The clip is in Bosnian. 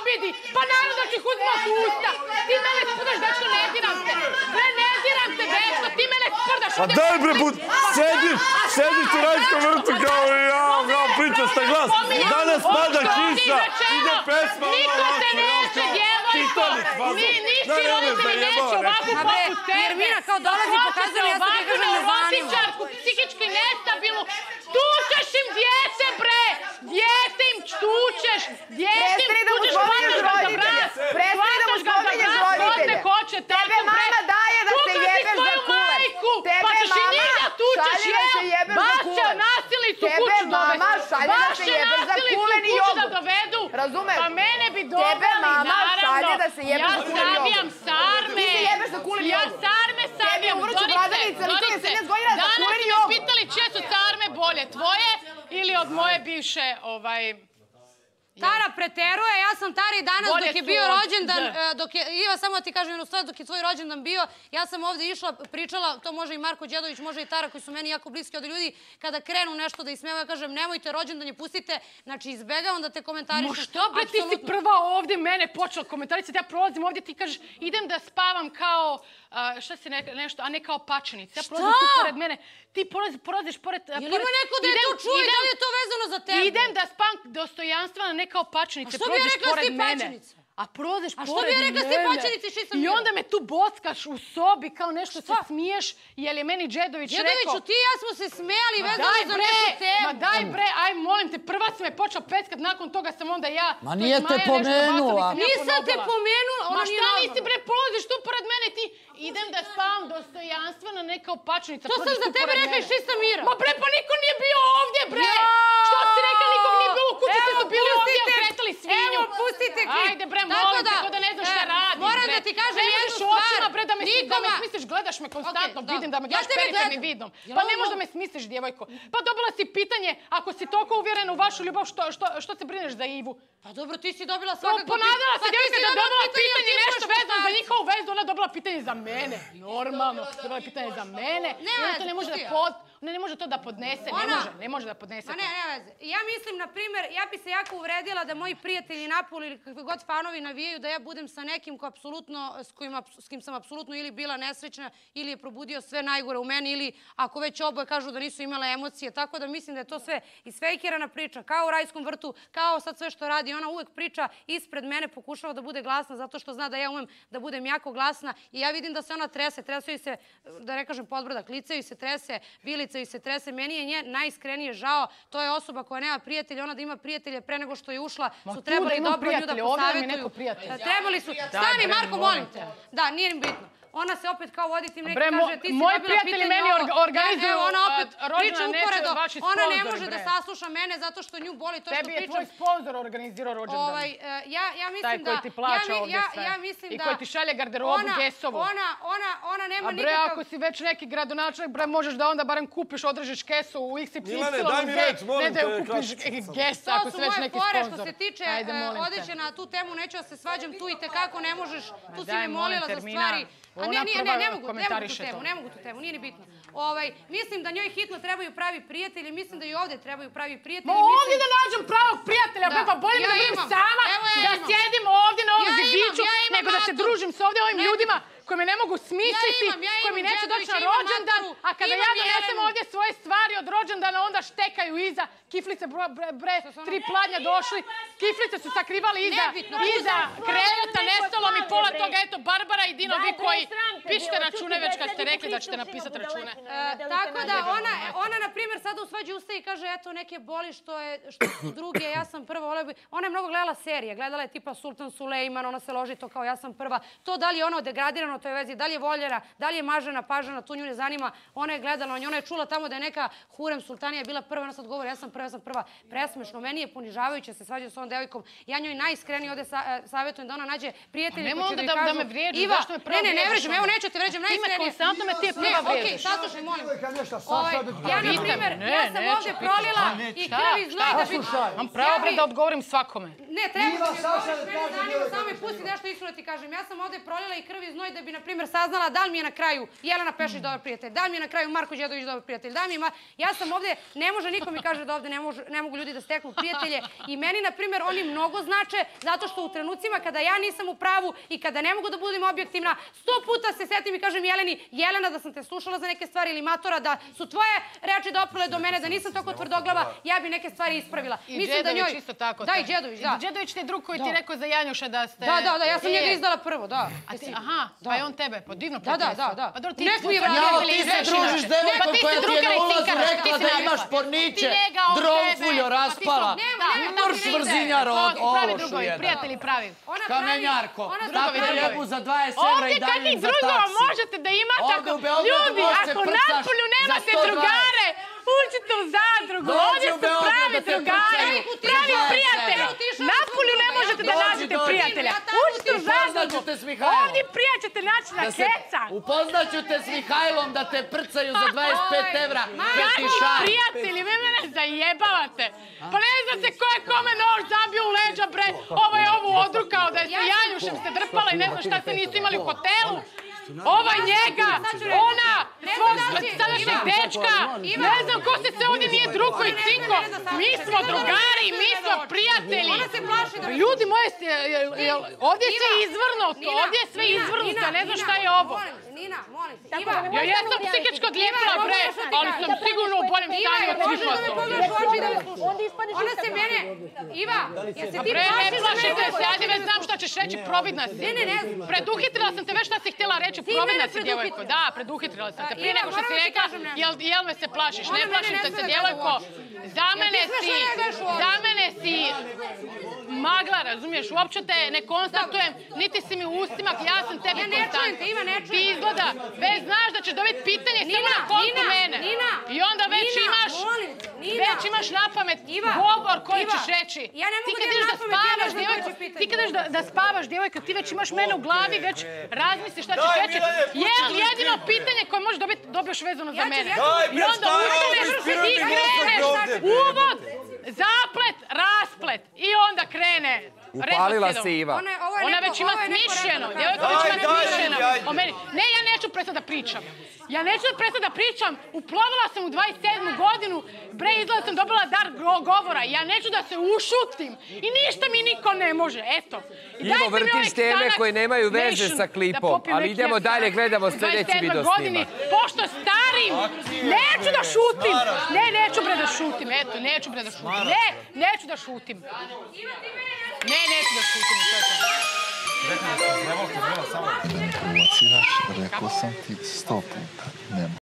obidi. Pa naravno da ću ih uzmat u usta. Ti mene sprdaš, dečko, ne diram te. Bre, ne diram te, dečko, ti mene sprdaš. Pa daj bre, sediš u Rajskom vrtu kao pričasta glas. Danas pada kiša, ide pesma. Niko te neće, djevojko. Nisi roditelji neće ovakvu poput tebe. Jermina kao dolazi i pokazuje ja sam ti kažem neurotičarku, psihički nestabilnu. Tučeš im djece, bre! Djete im tučeš! Djete im tučeš, hvataš ga za vrat! Prestani da mu spominješ roditelje! Tebe mama daje da se jebeš za kule! Tebe mama šalje da se jebeš za kule! Baš nasilnicu kuću dovedu! Tebe mama šalje da se jebeš za kule ni jogurt! Razumeš? Pa mene bi doveli, Tebe mama šalje da se jebeš za kule ni jogurt! Ja savijam sarme! Ti se jebeš za kule ni Ja jogurt! sarme savijam! Dorice, danas su me pitali čije su sarme bolje, tvoje ili od moje bivše Tara preteruje, ja sam Tara i danas dok je bio rođendan, Iva, samo da ti kažem jednu stvar, dok je tvoj rođendan bio, ja sam ovdje išla, pričala, to može i Marko Đedović, može i Tara, koji su meni jako bliski od ljudi, kada krenu nešto da ismeva, ja kažem, nemojte rođendanje, pustite, znači izbegavam da te komentarišem. Mo što bre, ti si prva ovdje mene počela komentarisati, ja prolazim ovdje, ti kažeš, idem da spavam kao, šta si nešto, a ne kao pačenica. Ja prolazim tu pored mene, ti prolaziš pored... Jel ima neko da je to čuje, da li je to vezano za tebe? Idem da spavam dostojanstveno, ne kao pačenice, prolaziš pored mene. A prolaziš pored mene. A što bi ja rekla s te pačenice, što sam I onda me tu bockaš u sobi, kao nešto se smiješ, jer je meni Đedović rekao... Đedoviću, ti i ja smo se smijali vezano za neku temu. Ma daj bre, aj molim te, prva si me počela peckat, nakon toga sam onda ja... Ma nije te pomenula. Nisam te pomenula, Ma šta nisi bre, prolaziš tu pored mene, ti idem da spavam dostojanstveno, ne kao pačenica. To sam za tebe rekla i čista mira. Ma bre, pa niko nije bio ovdje bre! Što si rekla, nikog nije bilo u kući, ste su bili ovdje okretali svinju. Evo, pustite klip. Ajde bre, molim te, ko da ne znam šta radiš bre. Moram da ti kažem jednu stvar. Da me smisliš, gledaš me konstantno, vidim da me gledaš perifernim vidom. Pa ne možda me smisliš, djevojko. Pa dobila si pitanje, ako si toliko uvjerena u vašu ljubav, što se brineš za Ivu? Pa dobro, ti si dobila svakako... Ponadala se djevojka da dobila pitanje nešto vezano za njihovu vezu, ona dobila pitanje za mene. Normalno, dobila pitanje za mene. Ona ne može to da podnese, ne može da podnese. Ne veze. Ja mislim, na primjer, ja bi se jako uvredila da moji prijatelji napoli ili kakvi god fanovi navijaju da ja budem sa nekim s kim sam apsolutno ili bila nesrećna ili je probudio sve najgore u meni ili ako već oboje kažu da nisu imale emocije. Tako da mislim da je to sve isfejkirana priča, kao u Rajskom vrtu, kao sad sve što radi. Ona uvek priča ispred mene, pokušava da bude glasna zato što zna da ja umem da budem jako glasna i ja vidim da se ona trese, tresu se, da ne kažem podbradak, lice joj se trese, vilica joj se trese. Meni je nje najiskrenije žao. To je osoba koja nema prijatelja. Ona da ima prijatelje pre nego što je ušla su trebali dobro nju da posavjetuju. Trebali su... Stani, Marko, molim te. Da, nije im bitno. Ona se opet kao vodi tim neki kaže ti si dobila pitanje meni organizuju ona opet priča uporedo. vaši Ona ne sponzori, može da sasluša mene zato što nju boli to što pričam. Tebi je tvoj sponzor organizirao rođendan. Ja mislim taj da... koji ti plaća ovdje sve. I koji ti šalje garderobu kesovu. Ona nema nikakav... A bre, ako si već neki gradonačelnik, bre, možeš da onda barem kupiš, odrežeš kesu u XY. Milane, daj mi reč, molim te. Ne da kupiš gesa ako si već neki sponzor. Što se tiče odeće na tu temu, neću da se svađam tu i tekako ne možeš. Tu si me molila za stvari. Ne mogu tu temu, nije ni bitno. Mislim da njoj hitno trebaju pravi prijatelji, mislim da i ovdje trebaju pravi prijatelji. Ma ovdje da nađem pravog prijatelja, pa bolje mi da budem sama, da sjedim ovdje na ovom zidiću, nego da se družim s ovdje ovim ljudima koji me ne mogu smisliti, koji mi neće doći na rođendan, a kada ja donesem ovdje svoje stvari od rođendana, onda štekaju iza. Kiflice, bre, 3 pladnja došli, kiflice su sakrivali iza kreveta, nestalo mi pola toga, eto, Barbara i Dino, vi koji pišite račune već kad ste rekli da ćete napisati račune. Tako da ona, na primjer, sada u svađi ustaje i kaže, eto, neke boli što su druge, ja sam prva. Ona je mnogo gledala serije, gledala je tipa Sultan Sulejman, ona se loži to kao ja sam prva. To da li je ono degradirano, toj vezi, da li je voljera, da li je mažena, pažena, tu nju ne zanima. Ona je gledala, ona je čula tamo da je neka Hurem Sultanija bila prva, ona sad govori ja sam prva, presmešno. Meni je ponižavajuće se svađa s ovom devojkom. Ja njoj najiskrenije ovdje savjetujem da ona nađe prijatelje koji će joj kažu... Da me vrijeđu, zašto me prvo vrijeđu? Ne vređam, evo neću te vređam najiskrenije. Ti me konstantno me ti je prva vrijeđaš. Okej, saslušaj, molim. Ja, na primjer, ja sam ovdje prolila i krv i znoj da bi... Mam pravo bre da odgovorim svakome. Ne, treba da mi odgovoriš, mene zanima, samo mi pusti nešto iskreno ti kažem. Ja sam ovdje prolila i krv i znoj da bi bi, na primjer, saznala da li mi je na kraju Jelena Pešić dobar prijatelj, da li mi je na kraju Marko Đedović dobar prijatelj, da li mi je... Ja sam ovde, ne može niko mi kaže da ovde ne mogu ljudi da steknu prijatelje i meni, na primjer, oni mnogo znače zato što u trenucima kada ja nisam u pravu i kada ne mogu da budem objektivna, 100 puta se setim i kažem Jeleni, Jelena, da sam te slušala za neke stvari ili Matora, da su tvoje reči doprle do mene, da nisam toliko tvrdoglava, ja bi neke stvari ispravila. I Đedović isto tako. Da, i Đedović, da. Đedović ti je drug koji ti je rekao za Janjuša da ste... Da, ja sam njega izdala prvo, da. Aha, pa je on tebe, pa divno Da. Pa dobro, ti Jao, ti se družiš s devojkom koja ti je na ulazu rekla da imaš porniće, drofuljo raspala, mrš vrzinjar ološu jedan. Prijatelji pravi. Kamenjarko, tako jebu za 20 evra i dalje im za Ovdje kakvih drugova taksi. možete da imate Ovdje u Beogradu ljudi, možete ako prcaš napolju za nemate 120. drugare, uđite u zadrugu, Dođi ovdje u su Beograd pravi da te drugari, prcaju pravi za 20 prijatelji. evra. Napolju ne možete da nađete prijatelja. Uđite u zadrugu, Upoznaću te s Mihajlom. ovdje prija ćete naći na keca. Upoznaću te s Mihajlom da te prcaju za 25 evra. Kakvi prijatelji, vi mene zajebavate. Pa ne znate ko je kome nož zabio u leđa, bre. Ovo je ovu odrukao da je sa Janjušem se drpala i ne znam šta se nisu imali u hotelu. Ovaj njega, ona, svog sadašnjeg dečka, ne znam ko se ovdje nije drugo i cinko. Mi smo drugari, mi smo prijatelji. Ljudi moji, ovdje je sve izvrnuto, ovdje je sve izvrnuto, ja ne znam šta je ovo. Nina, molim te, Ja jesam psihičko odlijepila, bre, ali sam sigurno u boljem stanju od svih vas ovdje. Ona se mene... Iva, jesi ti Bre, ne plaši za plašite mene? se, ajde već znam šta ćeš reći, providna si. Ne znam. Preduhitrila sam te već šta si htjela reći, providna si djevojko. Da, preduhitrila sam te. Prije nego što si rekla, jel me se plašiš? Ne plašim te se, djevojko. Za mene si magla, razumiješ? Uopće te ne konstatujem, niti si mi u ustima, ja sam tebi konstantna. Ti izgleda, već znaš da ćeš dobiti pitanje samo na kontu mene. I onda već imaš na pamet govor koji ćeš reći. Ti kad ideš da spavaš, djevojko, ti kad ideš da spavaš, djevojko, ti već imaš mene u glavi, već razmisliš šta ćeš reći. Jedino pitanje koje možeš dobiti, dobiješ vezano za mene. I onda ustaneš i kreneš, uvod, zaplet, rasplet i onda krene. Upalila se Iva. Ona već ima smišljeno. Djevojka već ima smišljeno o meni. Ne, ja neću prestati da pričam. Ja neću prestati da pričam. Uplovila sam u 27. godinu. Bre, izgleda sam dobila dar govora. Ja neću da se ušutim. I ništa mi niko ne može. Eto. Ivo, vrtiš teme koje nemaju veze sa klipom. Ali idemo dalje, gledamo sljedeći video snimak. Pošto starim, neću da šutim. Ne, neću bre da šutim. Eto, neću bre da šutim. Ne, neću da šutim. Ne, neću da šutim. Rekao sam ti 100 puta, nema.